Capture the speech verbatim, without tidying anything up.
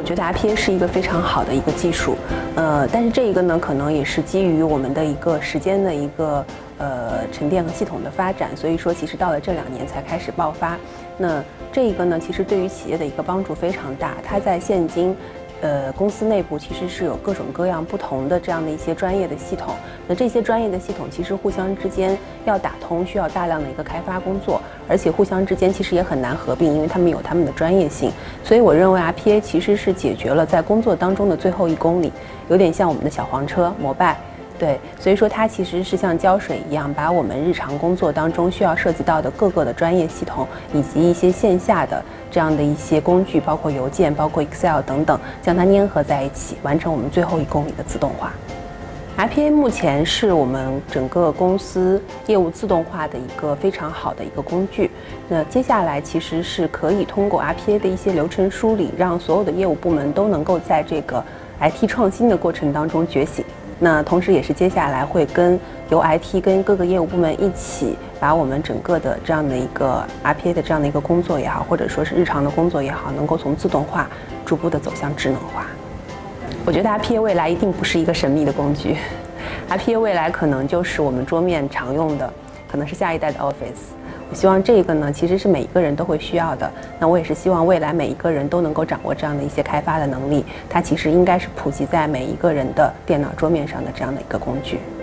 觉得 R P A 是一个非常好的一个技术，呃，但是这一个呢，可能也是基于我们的一个时间的一个呃沉淀和系统的发展，所以说其实到了这两年才开始爆发。那这一个呢，其实对于企业的一个帮助非常大，它在现今。呃，公司内部其实是有各种各样不同的这样的一些专业的系统，那这些专业的系统其实互相之间要打通，需要大量的一个开发工作，而且互相之间其实也很难合并，因为他们有他们的专业性。所以我认为 R P A 其实是解决了在工作当中的最后一公里，有点像我们的小黄车摩拜。对，所以说它其实是像胶水一样，把我们日常工作当中需要涉及到的各个的专业系统，以及一些线下的这样的一些工具，包括邮件、包括 Excel 等等，将它粘合在一起，完成我们最后一公里的自动化。R P A 目前是我们整个公司业务自动化的一个非常好的一个工具。那接下来其实是可以通过 R P A 的一些流程梳理，让所有的业务部门都能够在这个 I T 创新的过程当中觉醒。那同时也是接下来会跟由 I T 跟各个业务部门一起，把我们整个的这样的一个 R P A 的这样的一个工作也好，或者说是日常的工作也好，能够从自动化逐步的走向智能化。我觉得 R P A 未来一定不是一个神秘的工具 ，R P A 未来可能就是我们桌面常用的，可能是下一代的 Office。我希望这个呢，其实是每一个人都会需要的。那我也是希望未来每一个人都能够掌握这样的一些开发的能力，它其实应该是普及在每一个人的电脑桌面上的这样的一个工具。